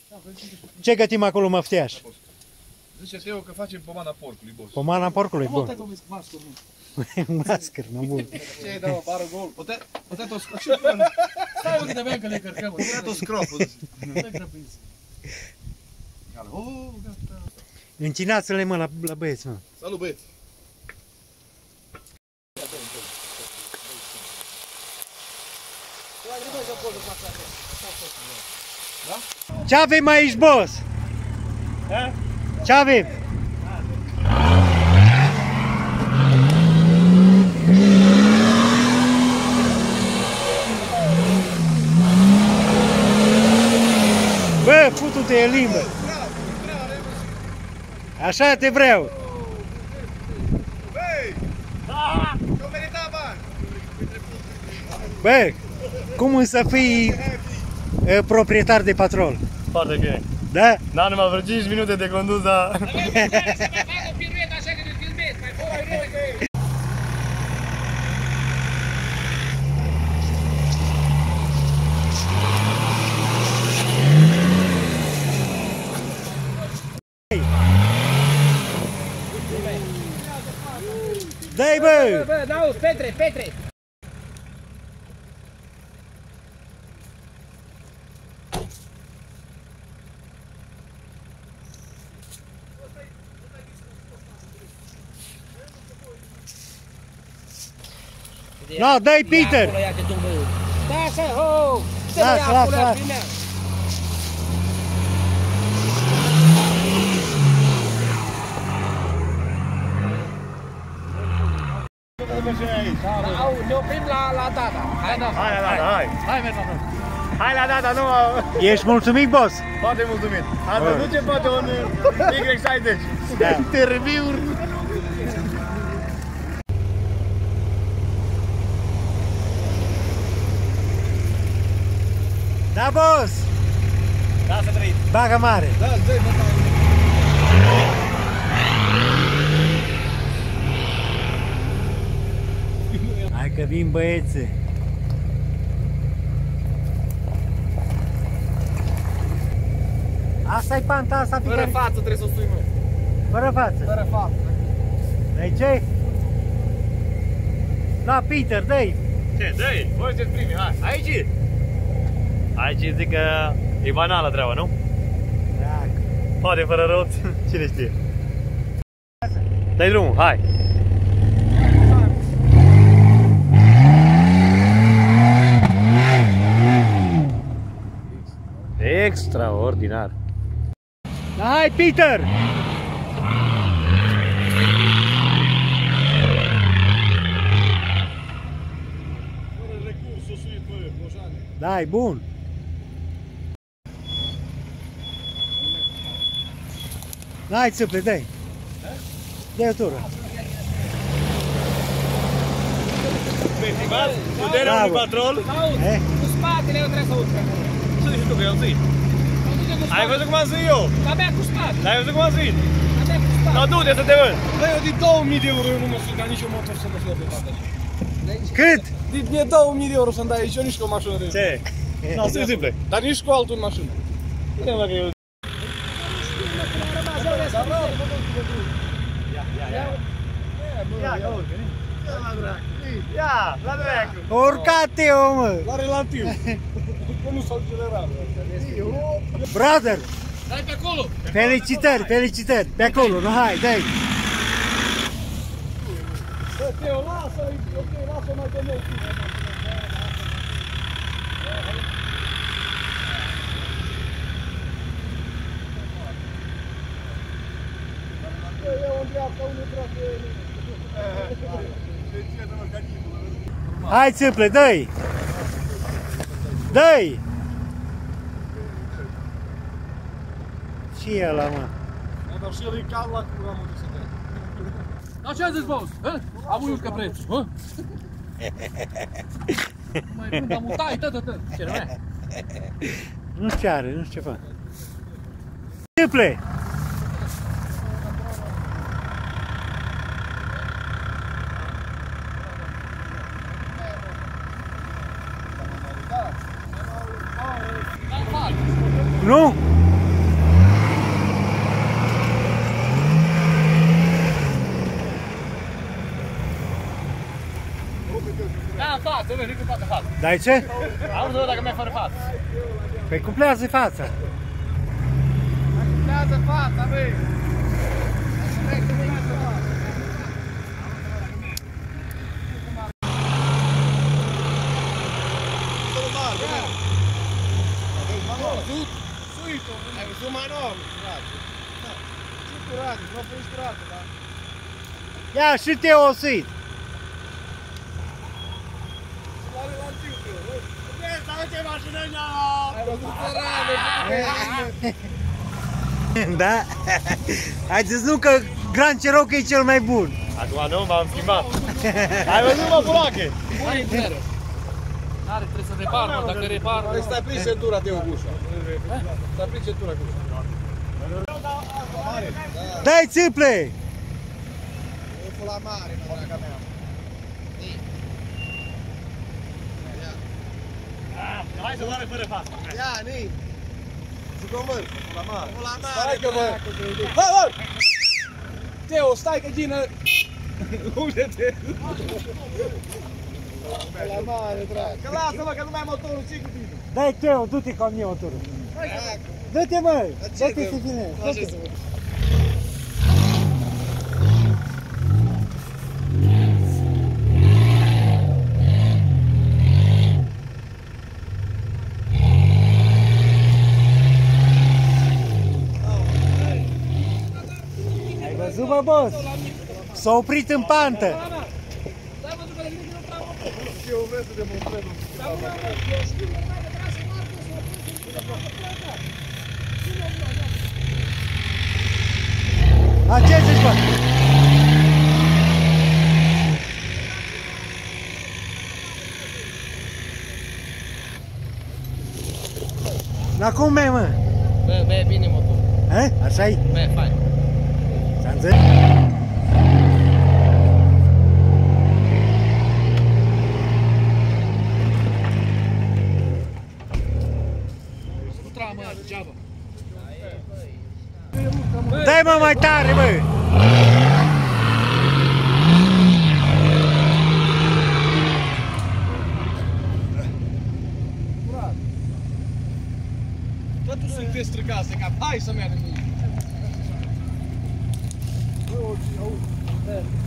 Ce gătim acolo, măfteaș? Zice Teo că facem pomana porcului, boss. Pomana porcului, bun. Mascăr, nu bun. Ce dă, bară gol. Poate tot scropul. Stai, uite, aveam că le cărcăm. Poate tot scropul. Încinați-le, mă, la băieți, mă. Salut, băieți. Ce avem aici, boss? Ce avem? Bă, putu-te în limbă! Așa te vreau! Bă, cum să fii proprietar de patrol? Foarte bine. Da? Da, numai vreo 5 minute de condus, dar... Dai, bă! Bă, n-auzi, Petre, Petre! No, dai, Peter! Lasă, ho! Lasă. Ne oprim la data. Hai, da. Hai la data, hai! Hai, mergem. Hai la data, nu... Ești mulțumit, boss? Foarte mulțumit! Am văzut ce poate un Y60! Da. Interviuri! Da, boss! Da, să trăiți! Bagă mare! Da, dai, bă, Hai că vin băiețe! Asta-i panta asta, Fără fiecare... față trebuie să o sui, mă. Fără față! Fără față. Dai ce? Da, Peter, dai! Ce? Dă-i! Voi sunteți primii, hai! Aici! Aici zic că e banală treaba, nu? Dacă. Poate fără roți, cine știe? Dai drumul, hai! Extraordinar! Hai, Peter! Dai, bun! Hai, țâple, dai! Dai o tură! Puterea Bravo. unui patrol! Eh? Cu spatele eu trebuie să urc acolo. Ce zici tu că eu zi? Ai văzut cum am zis eu? Abia cu spatele. Ai văzut cum am zis? Abia cu spatele. No, du-te să te văd! Băi, eu de 2000 de euro eu nu mă sunt ca nici o motor să mă fie pe data. Cât? De 2000 de euro să-mi dai aici, eu nici cu o mașină de... Ce? No, se simple! Dar nici cu altul în mașină. Uite-mă că eu... Ia, la dracu! Urcate, omă! La relativ. Că nu s-au accelerat. Brother! Dai pe acolo. Felicitări, felicitări! Pe acolo, nu, hai, dai! Bă, Teo, lasă-i, ok, lasă-o mai de mult. Eu în dreapta, unul trage. Hai, țâple, dă-i! Dă-i! Și ăla, mă! Dar și el e cal la curamul de să dea. Dar ce a zis, boss? Am uiut preț. Mai bun, am mutat, tă. Ce nu e? Nu știu ce are, nu știu ce fac. Țâple! Nu? Dai ce? Auzi, dacă merg fără față. Păi cuplează fața. Cuplează fața, băi! Hai, su mai nou, frate. Ce curată, nu ești curată, da? Ia și te osuit. Ai văzut țărane, Da? Ai zis nu că Grand Cherokee e cel mai bun. Acum nu, m-am schimbat. Ai văzut, mă, pulache? Ui, zero. N-are, trebuie să repar, mă, dacă repar... Păi stai prins centura de o gușă. Stai prins centura cu gușă. Dai țiple! E la mare, mă, draga mea. Hai să doară fără față. Ia, Ni. Zic-o măr, la mare. La mare. Stai că măr. Hai, măr! Teo, stai că gină. Uite-te. La mare, drag. Că lasă-mă, că nu mai am motorul, ce cu tine? Dai Teo, du-te cu mie motorul. Dă-te mă! Dă-te să filmezi. Ai văzut, bă, boss? S-a oprit în pantă. Eu vreau să demonstrez. A, ce zici, bă? Dar cum e, mă? Bă, bă, e bine motorul. A? Așa-i? Bă, e fain. S-a înțeles? Nu tramă, degeaba. Dai, mă, mai tare, bă! Totul sunteți stricați de cap. Hai să mergem.